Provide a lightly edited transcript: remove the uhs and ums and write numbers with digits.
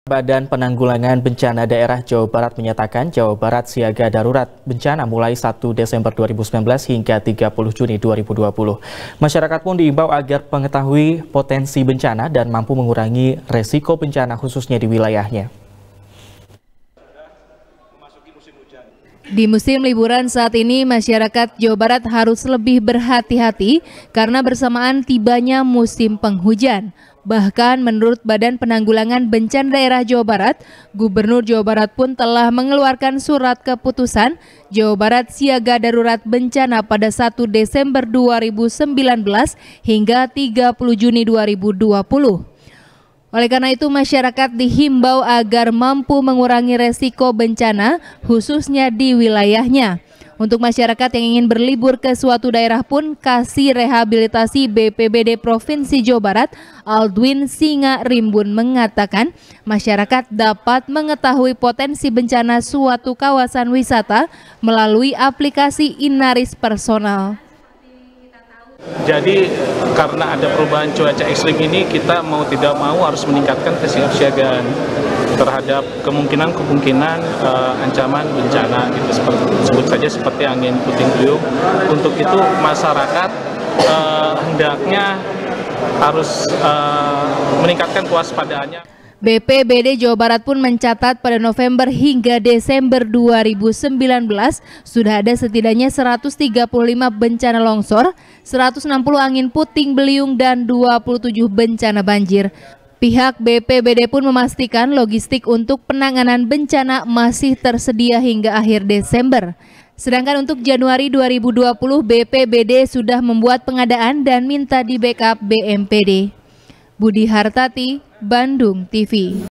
Badan Penanggulangan Bencana Daerah Jawa Barat menyatakan Jawa Barat siaga darurat bencana mulai 1 Desember 2019 hingga 30 Juni 2020. Masyarakat pun diimbau agar mengetahui potensi bencana dan mampu mengurangi resiko bencana khususnya di wilayahnya. Di musim liburan saat ini, masyarakat Jawa Barat harus lebih berhati-hati karena bersamaan tibanya musim penghujan. Bahkan menurut Badan Penanggulangan Bencana Daerah Jawa Barat, Gubernur Jawa Barat pun telah mengeluarkan surat keputusan Jawa Barat siaga darurat bencana pada 1 Desember 2019 hingga 30 Juni 2020. Oleh karena itu, masyarakat dihimbau agar mampu mengurangi resiko bencana, khususnya di wilayahnya. Untuk masyarakat yang ingin berlibur ke suatu daerah pun, Kasih Rehabilitasi BPBD Provinsi Jawa Barat, Aldwin Singa Rimbun mengatakan, masyarakat dapat mengetahui potensi bencana suatu kawasan wisata melalui aplikasi Inaris Personal. Jadi karena ada perubahan cuaca ekstrim ini, kita mau tidak mau harus meningkatkan kesiapsiagaan terhadap kemungkinan ancaman bencana, gitu, sebut saja seperti angin puting beliung. Untuk itu masyarakat hendaknya harus meningkatkan kewaspadaannya. BPBD Jawa Barat pun mencatat pada November hingga Desember 2019 sudah ada setidaknya 135 bencana longsor, 160 angin puting beliung, dan 27 bencana banjir. Pihak BPBD pun memastikan logistik untuk penanganan bencana masih tersedia hingga akhir Desember. Sedangkan untuk Januari 2020, BPBD sudah membuat pengadaan dan minta di backup BMPD. Budi Hartati, Bandung TV.